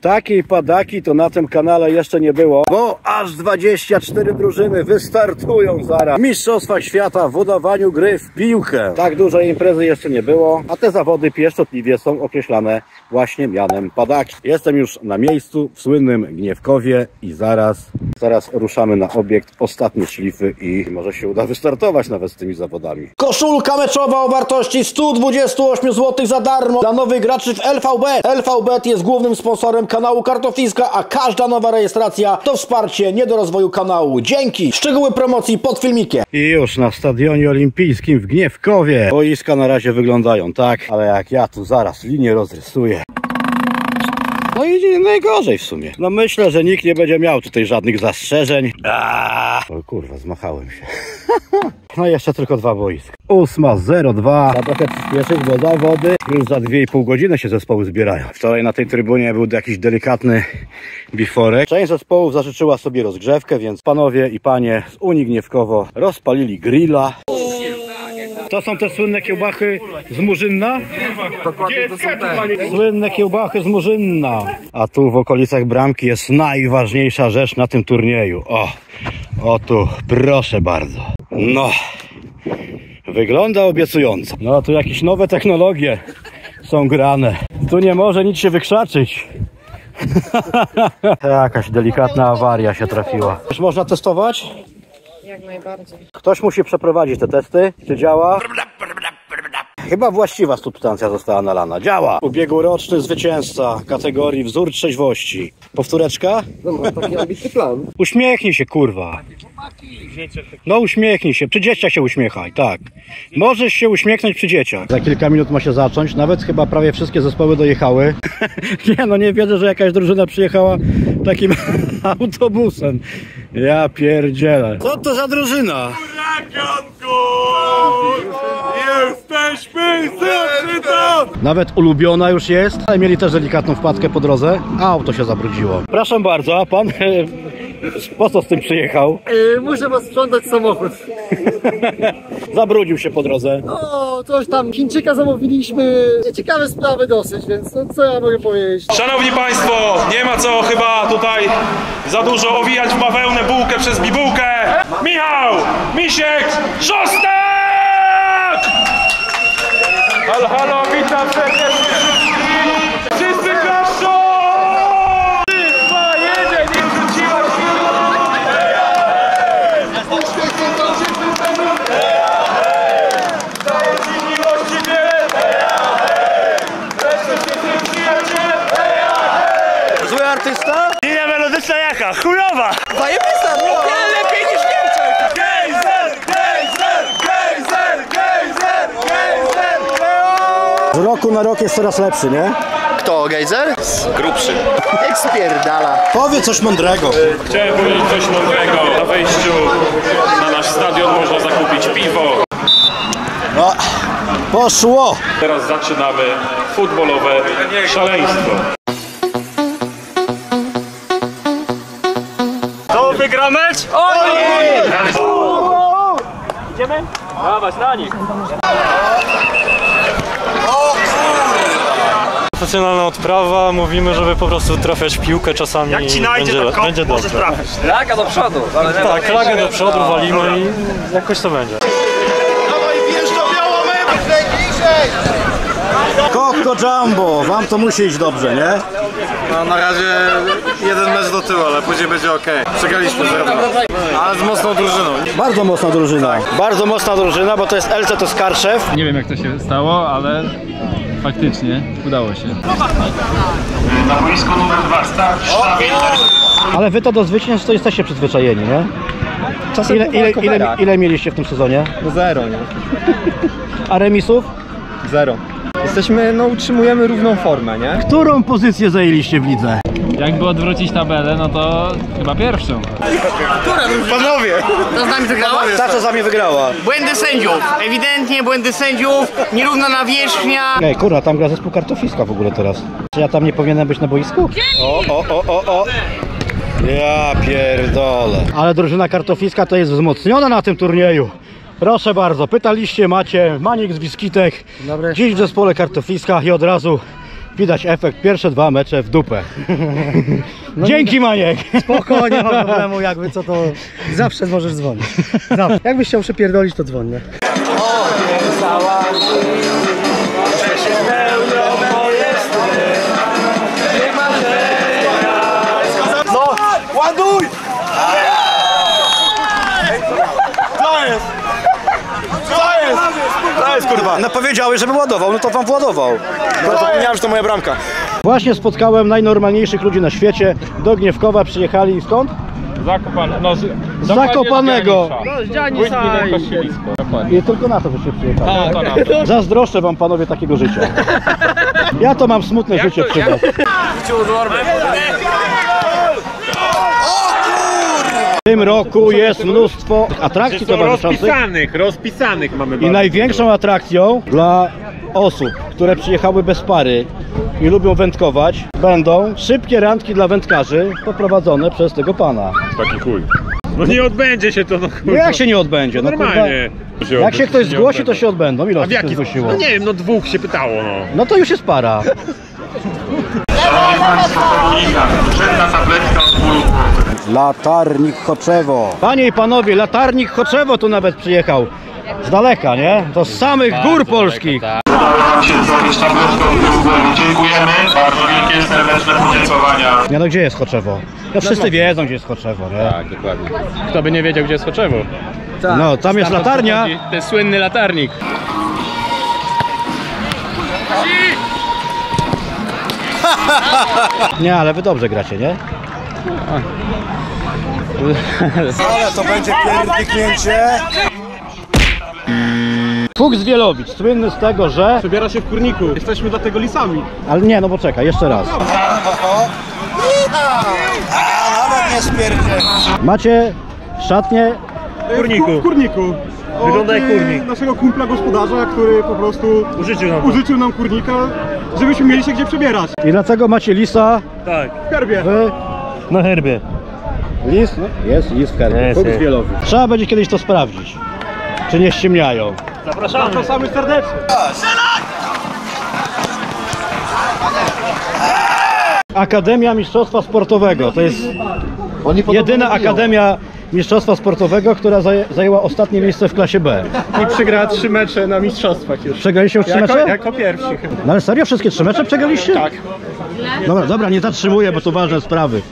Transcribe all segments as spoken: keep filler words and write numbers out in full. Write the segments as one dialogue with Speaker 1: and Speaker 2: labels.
Speaker 1: Takiej padaki to na tym kanale jeszcze nie było, bo aż dwadzieścia cztery drużyny wystartują zaraz. Mistrzostwa świata w udawaniu gry w piłkę. Tak dużej imprezy jeszcze nie było, a te zawody pieszczotliwie są określane właśnie mianem padaki. Jestem już na miejscu w słynnym Gniewkowie i zaraz, zaraz ruszamy na obiekt ostatnie szlify i może się uda wystartować nawet z tymi zawodami. Koszulka meczowa o wartości sto dwadzieścia osiem złotych za darmo dla nowych graczy w L V B. L V B jest głównym sponsorem kanału Kartofiska, a każda nowa rejestracja to wsparcie nie do rozwoju kanału. Dzięki! Szczegóły promocji pod filmikiem. I już na stadionie olimpijskim w Gniewkowie. Boiska na razie wyglądają tak, ale jak ja tu zaraz linię rozrysuję. No i nie najgorzej w sumie. No myślę, że nikt nie będzie miał tutaj żadnych zastrzeżeń. Aaaa! O kurwa, zmachałem się. No jeszcze tylko dwa boiska. ósma zero dwa. Trzeba trochę przyspieszyć, bo zawody już za dwie i pół godziny się zespoły zbierają. Wczoraj na tej trybunie był jakiś delikatny biforek. Część zespołów zażyczyła sobie rozgrzewkę, więc panowie i panie z Unii Gniewkowo rozpalili grilla. To są te słynne kiełbachy z Murzynna?
Speaker 2: Dokładnie to są te.
Speaker 1: Słynne kiełbachy z Murzynna. A tu w okolicach bramki jest najważniejsza rzecz na tym turnieju. O, o tu, proszę bardzo. No, wygląda obiecująco. No, tu jakieś nowe technologie są grane. Tu nie może nic się wykrzaczyć. Jakaś delikatna awaria się trafiła. Już można testować?
Speaker 3: Jak najbardziej.
Speaker 1: Ktoś musi przeprowadzić te testy. Czy działa? Chyba właściwa substancja została nalana. Działa! Ubiegłoroczny zwycięzca kategorii wzór trzeźwości. Powtóreczka?
Speaker 2: No mam taki ambitny plan.
Speaker 1: Uśmiechnij się, kurwa. No uśmiechnij się, przy dzieciach się uśmiechaj, tak. Możesz się uśmiechnąć przy dzieciach. Za kilka minut ma się zacząć, nawet chyba prawie wszystkie zespoły dojechały. Nie no, nie wierzę, że jakaś drużyna przyjechała takim autobusem. Ja pierdzielę. Co to za drużyna?
Speaker 4: Jesteśmy to!
Speaker 1: Nawet ulubiona już jest, ale mieli też delikatną wpadkę po drodze, a auto się zabrudziło. Proszę bardzo, a pan po co z tym przyjechał?
Speaker 2: Yy, muszę posprzątać samochód.
Speaker 1: Zabrudził się po drodze.
Speaker 2: O, coś tam, Chińczyka zamówiliśmy. Ciekawe sprawy dosyć, więc no, co ja mogę powiedzieć?
Speaker 4: Szanowni Państwo, nie ma co chyba tutaj za dużo owijać w bawełnę bułkę przez bibułkę. Michał, Misiek, Szostek! Halo, halo, witam serdecznie wszystkich! Wszyscy klaszczą! trzy, dwa, jeden, nie wróciła siła! Daję Ci miłości wiele! Wreszcie się tym przyjaciel!
Speaker 1: Zły artysta?
Speaker 4: Linia melodyczna jaka? Chujowa!
Speaker 2: Zajebista, no!
Speaker 4: Lepiej niż w Niemczech! Gejzer! Gejzer! Gejzer! Gejzer! Gejzer!
Speaker 1: Z roku na rok jest coraz lepszy, nie?
Speaker 2: Kto, Gejzer?
Speaker 4: Grubszy.
Speaker 2: Jak spierdala.
Speaker 1: Powiedz coś mądrego.
Speaker 4: Chciałem powiedzieć coś mądrego. Na wejściu na nasz stadion można zakupić piwo.
Speaker 1: No, poszło!
Speaker 4: Teraz zaczynamy futbolowe szaleństwo. To wygra mecz? Oni! Idziemy? Dawać na nich.
Speaker 5: Profesjonalna odprawa, mówimy, żeby po prostu trafiać piłkę czasami.
Speaker 4: Jak ci najdzie,
Speaker 5: będzie,
Speaker 4: to
Speaker 5: będzie dobrze.
Speaker 4: trafić.
Speaker 2: Laga do przodu.
Speaker 5: Tak, klagę do przodu walimy i jakoś to będzie.
Speaker 1: Koko Jumbo, wam to musi iść dobrze, nie?
Speaker 6: No na razie jeden mecz do tyłu, ale później będzie ok. Przegraliśmy zero dwa, ale z mocną drużyną.
Speaker 1: Bardzo mocna drużyna. Bardzo mocna drużyna, bo to jest L C to Skarszew.
Speaker 7: Nie wiem jak to się stało, ale faktycznie udało się.
Speaker 4: Na boisku numer dwa start.
Speaker 1: Ale wy to do zwycięstw to jesteście przyzwyczajeni, nie?
Speaker 2: Czasem
Speaker 1: Ile, ile, ile, ile mieliście w tym sezonie?
Speaker 2: No zero, nie?
Speaker 1: A remisów?
Speaker 2: Zero. Jesteśmy, no utrzymujemy równą formę, nie?
Speaker 1: Którą pozycję zajęliście w lidze?
Speaker 7: Jakby odwrócić tabelę, no to chyba pierwszą.
Speaker 6: Panowie!
Speaker 3: To z nami wygrała?
Speaker 1: Ta, co za mnie wygrała.
Speaker 3: Błędy sędziów. Ewidentnie błędy sędziów. Nierówna nawierzchnia.
Speaker 1: Ej, kurwa, tam gra zespół Kartofiska w ogóle teraz. Czy ja tam nie powinienem być na boisku? O, o, o, o, o. Ja pierdolę. Ale drużyna Kartofiska to jest wzmocniona na tym turnieju. Proszę bardzo, pytaliście, macie Manik z Wiskitek. Dziś w zespole Kartofiska i od razu Widać efekt, pierwsze dwa mecze w dupę. No dzięki, Maniek!
Speaker 2: Spoko, nie ma problemu, jakby co to zawsze możesz dzwonić. Zawsze. Jakbyś chciał przepierdolić, to dzwoń, nie?
Speaker 1: No, ładuj! Co jest? Co jest? Co jest, kurwa? No powiedziałeś, żeby ładował, no to wam władował. No zapomniałem, że to moja bramka. Właśnie spotkałem najnormalniejszych ludzi na świecie. Do Gniewkowa przyjechali skąd?
Speaker 4: Zakopane, no, z,
Speaker 1: Zakopanego!
Speaker 4: No, z Dzianisa i...
Speaker 1: I tylko na to żeście przyjechali.
Speaker 4: Tak, to na to.
Speaker 1: Zazdroszczę wam, panowie, takiego życia. Ja to mam smutne życie przy was. W tym roku jest mnóstwo atrakcji towarzyszących.
Speaker 4: Rozpisanych, rozpisanych mamy
Speaker 1: I największą atrakcją dla osób, które przyjechały bez pary i lubią wędkować, będą szybkie randki dla wędkarzy poprowadzone przez tego pana.
Speaker 4: Taki chuj. No nie odbędzie się to, no
Speaker 1: No jak się nie odbędzie? No,
Speaker 4: normalnie.
Speaker 1: kurwa, jak się ktoś zgłosi, to się odbędą. Ile
Speaker 4: A w
Speaker 1: osób się
Speaker 4: jaki?
Speaker 1: zgłosiło?
Speaker 4: No nie wiem, no dwóch się pytało, no.
Speaker 1: No to już jest para. Latarnik Choczewo. Panie i panowie, latarnik Choczewo tu nawet przyjechał. Z daleka, nie? To z samych gór polskich.
Speaker 8: Udało się zrobić tabletkę od Dziękujemy. Bardzo wielkie, serdeczne podziękowania.
Speaker 1: Nie no, gdzie jest Choczewo? No wszyscy wiedzą, gdzie jest Choczewo, nie?
Speaker 5: Tak, dokładnie. Kto by nie wiedział, gdzie jest Choczewo?
Speaker 1: No, tam jest latarnia.
Speaker 5: To jest słynny latarnik.
Speaker 1: Nie, ale wy dobrze gracie, nie? Ale to będzie pierdyknięcie. Fuchs Wielowicz, słynny z tego, że...
Speaker 4: Przebiera się w kurniku. Jesteśmy dlatego lisami.
Speaker 1: Ale nie, no poczekaj, jeszcze raz. Nawet nie spierdzę. Macie szatnię?
Speaker 4: W kurniku. W kurniku. Wygląda jak kurnik. Naszego kumpla gospodarza, który po prostu użyczył nam, użyczył nam kurnika, żebyśmy mieli się gdzie przebierać.
Speaker 1: I dlaczego macie lisa?
Speaker 4: Tak. W herbie.
Speaker 1: Wy?
Speaker 5: Na herbie.
Speaker 1: Lis? No, jest lis w herbie.
Speaker 5: Jest,
Speaker 1: Fuchs
Speaker 5: jest.
Speaker 1: Wielowicz. Trzeba będzie kiedyś to sprawdzić. Czy nie ściemniają.
Speaker 4: Zapraszamy. Zapraszamy serdecznie.
Speaker 1: Akademia Mistrzostwa Sportowego. To jest jedyna akademia Mistrzostwa Sportowego, która zaję, zajęła ostatnie miejsce w klasie B.
Speaker 4: I przegrała trzy mecze na mistrzostwach już.
Speaker 1: Przegraliście już trzy
Speaker 4: Jako,
Speaker 1: mecze?
Speaker 4: jako pierwsi chyba.
Speaker 1: No ale serio? Wszystkie trzy mecze przegraliście?
Speaker 4: Tak.
Speaker 1: Dobra, dobra, nie zatrzymuję, bo to ważne sprawy.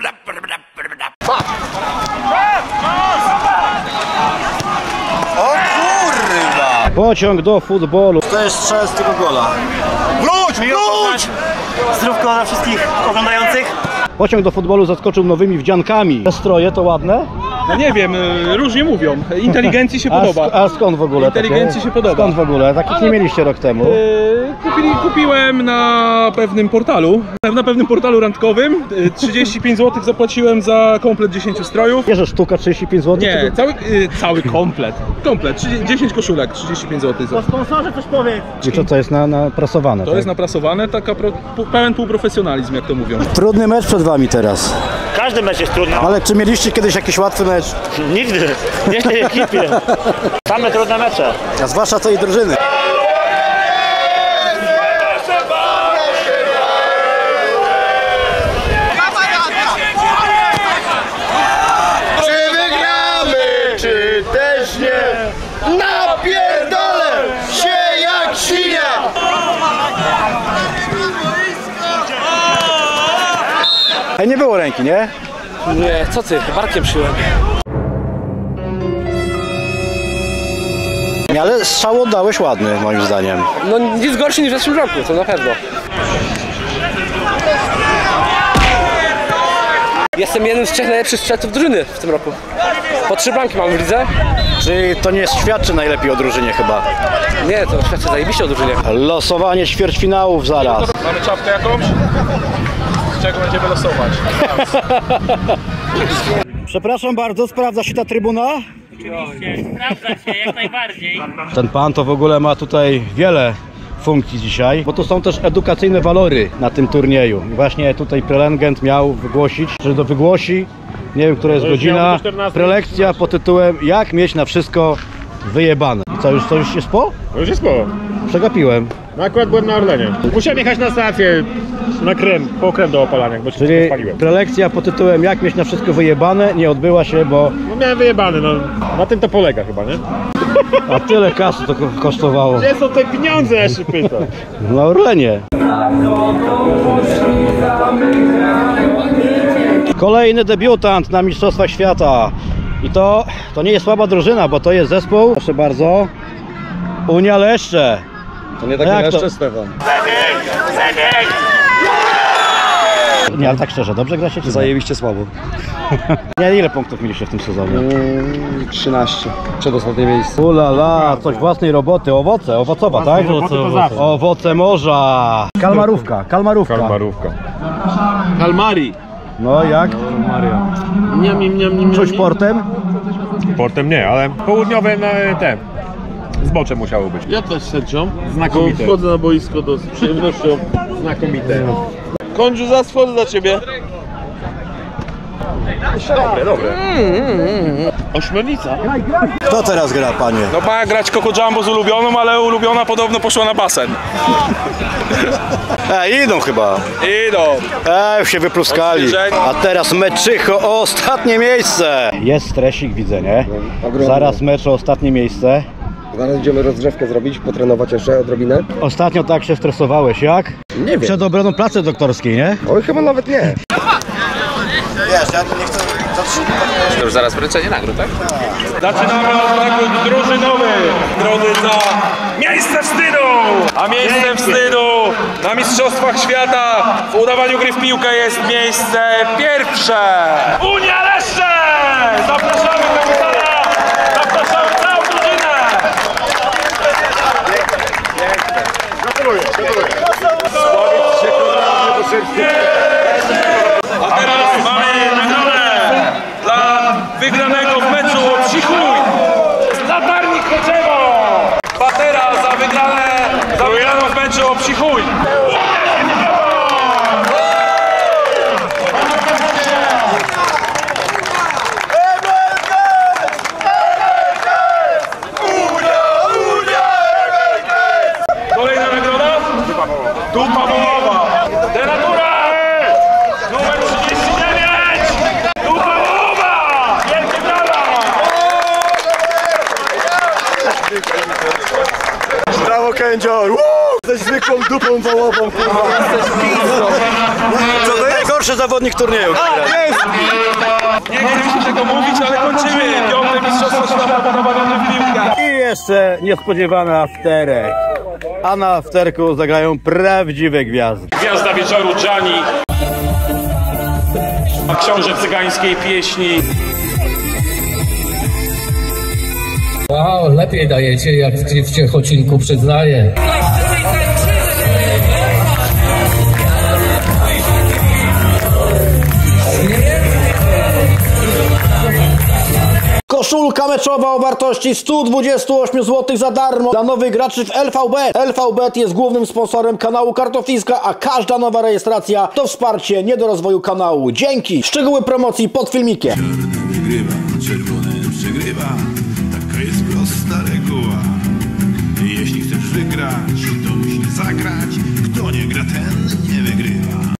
Speaker 1: O kurwa! Pociąg do futbolu. To jest strzał z tego gola. Wróć, wróć!
Speaker 3: Zdrówko dla wszystkich oglądających.
Speaker 1: Pociąg do futbolu zaskoczył nowymi wdziankami. Te stroje to ładne?
Speaker 4: No nie wiem, y, różnie mówią. Inteligencji się
Speaker 1: A,
Speaker 4: podoba.
Speaker 1: sk a skąd w ogóle?
Speaker 4: Inteligencji
Speaker 1: takie?
Speaker 4: się podoba.
Speaker 1: Skąd w ogóle? Takich
Speaker 4: Ale-
Speaker 1: nie mieliście rok temu.
Speaker 4: Y, Kupili, kupiłem na pewnym portalu, na pewnym portalu randkowym. y, trzydzieści pięć złotych zapłaciłem za komplet dziesięć strojów.
Speaker 1: Bierzesz sztuka trzydzieści pięć złotych?
Speaker 4: Nie, cały, y, cały komplet. Komplet, trzydzieści, dziesięć koszulek, trzydzieści pięć złotych. za-
Speaker 3: Sponsorze coś powiedz.
Speaker 1: I co to jest na, na prasowane?
Speaker 4: To
Speaker 1: tak?
Speaker 4: jest naprasowane, taka pro, pu- pełen półprofesjonalizm, jak to mówią.
Speaker 1: Trudny mecz przed wami teraz.
Speaker 3: Każdy mecz jest trudny.
Speaker 1: Ale czy mieliście kiedyś jakiś łatwy mecz?
Speaker 3: Nigdy. Nie w tej ekipie. Same trudne mecze.
Speaker 1: A zwłaszcza tej drużyny. Czy wygramy, czy też nie? Napierdolę się jak świnia! Ej, nie było ręki, nie?
Speaker 9: Nie, co ty? Barkiem szyłem.
Speaker 1: Nie, ale strzał oddałeś ładny, moim zdaniem.
Speaker 9: No nic gorszy niż w zeszłym roku, to na pewno. Jestem jednym z trzech najlepszych strzelców drużyny w tym roku. Po trzy bramki mam w lidze.
Speaker 1: Czyli to nie świadczy najlepiej o drużynie chyba.
Speaker 9: Nie, to świadczy zajebiście o drużynie.
Speaker 1: Losowanie ćwierćfinałów zaraz.
Speaker 4: Mamy czapkę jakąś? Z czego będziemy losować?
Speaker 1: Przepraszam bardzo, sprawdza się ta trybuna?
Speaker 3: Oczywiście, sprawdza się jak najbardziej.
Speaker 1: Ten pan to w ogóle ma tutaj wiele funkcji dzisiaj, bo tu są też edukacyjne walory na tym turnieju. I właśnie tutaj prelegent miał wygłosić, że to wygłosi, nie wiem, która jest godzina, prelekcja pod tytułem Jak mieć na wszystko wyjebane. I co, już, to już jest po?
Speaker 10: No już jest po.
Speaker 1: Przegapiłem.
Speaker 10: No akurat byłem na Orlenie. Musiałem jechać na stację na krem, po krem do opalania, bo się
Speaker 1: Czyli
Speaker 10: spaliłem.
Speaker 1: prelekcja pod tytułem jak mieć na wszystko wyjebane nie odbyła się, bo...
Speaker 10: No miałem wyjebany, no na tym to polega chyba, nie?
Speaker 1: A tyle kasy to ko- kosztowało.
Speaker 10: Gdzie są te pieniądze, ja się pytam?
Speaker 1: Na Orlenie. Kolejny debiutant na Mistrzostwach Świata. I to, to nie jest słaba drużyna, bo to jest zespół, proszę bardzo, Unia Leszcze.
Speaker 6: To nie
Speaker 1: takie
Speaker 6: takie
Speaker 1: Leszcze,
Speaker 6: Stefan.
Speaker 1: Nie, ale tak szczerze, dobrze gracie czy
Speaker 6: Zajebiście słabo.
Speaker 1: nie? Ile punktów mieliście w tym sezonie?
Speaker 6: Mm, trzynaście. Przedostatnie miejsce.
Speaker 1: Ulala, coś własnej roboty, owoce, owocowa, tak?
Speaker 10: Owoce, owoce.
Speaker 1: Owoce morza. Kalmarówka, kalmarówka.
Speaker 10: Kalmarówka.
Speaker 9: Kalmari.
Speaker 1: No jak?
Speaker 9: Niam, niam, niam, niam,
Speaker 1: Czuć portem?
Speaker 10: Portem nie, ale południowe na te zbocze musiało być.
Speaker 9: Ja też sędzią.
Speaker 10: Znakomite.
Speaker 9: Wchodzę na boisko do, z przyjemnością.
Speaker 10: Znakomite.
Speaker 9: Kądziu, za sport dla ciebie.
Speaker 10: Dobre, dobre.
Speaker 9: Ośmiornica.
Speaker 1: Kto teraz gra, panie?
Speaker 4: No ma grać Coco Jumbo z ulubioną, ale ulubiona podobno poszła na basen.
Speaker 1: E, idą chyba.
Speaker 4: Idą.
Speaker 1: E, już się wypluskali. A teraz meczycho o ostatnie miejsce. Jest stresik, widzę, nie? Zaraz mecz o ostatnie miejsce.
Speaker 6: Zaraz idziemy rozgrzewkę zrobić, potrenować jeszcze odrobinę.
Speaker 1: Ostatnio tak się stresowałeś, jak?
Speaker 6: Nie wiem.
Speaker 1: Przed obroną pracy doktorskiej, nie?
Speaker 6: Oj, chyba nawet nie.
Speaker 1: Wiesz, ja nie chcę...
Speaker 9: To już zaraz wręczenie nagród, tak?
Speaker 4: Zaczynamy od nagród drużynowych. Nagrody za miejsce wstydu! A miejscem wstydu na Mistrzostwach Świata w udawaniu gry w piłkę jest miejsce pierwsze. Unia Leszcze! Zapraszamy kapitana! Zapraszamy całą drużynę!
Speaker 10: Gratuluję, gratuluję.
Speaker 4: A teraz mamy nagrodę dla wygranego w meczu o psi chuj. Latarnik Choczewo! Patera za wygrane, za wygraną w meczu o psi chuj. Kolejna nagroda? Dupa wołowa. Denatura! Numer trzydzieści dziewięć! Dupa wołowa! Wielkie brawa!
Speaker 1: Brawo, kędzior! Ze zwykłą dupą wołową, kurwa. Co to jest? Najgorszy zawodnik turnieju.
Speaker 4: Nie chcieliśmy tego mówić, ale kończymy. Piąte Mistrzostwo Świata podawane w piłkę.
Speaker 1: I jeszcze niespodziewana afterek. A na afterku zagrają prawdziwe gwiazdy.
Speaker 4: Gwiazda wieczoru Gianni. Książę cygańskiej pieśni.
Speaker 11: Wow, lepiej dajecie, jak w, w Ciechocinku, przyznaję.
Speaker 1: Koszulka meczowa o wartości sto dwadzieścia osiem złotych za darmo dla nowych graczy w L V B. L V B jest głównym sponsorem kanału Kartofiska, a każda nowa rejestracja to wsparcie nie do rozwoju kanału. Dzięki! Szczegóły promocji pod filmikiem.
Speaker 12: Wygrywa, czerwony przegrywa. Taka jest prosta reguła. Jeśli chcesz wygrać, to musisz zagrać. Kto nie gra, ten nie wygrywa.